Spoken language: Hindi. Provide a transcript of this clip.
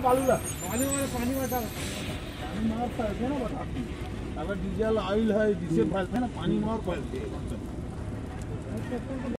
पानी में डाल पानी मार फैलते ना बता अगर डीजल ऑयल है जिससे फैलते ना पानी में और फैलते हैं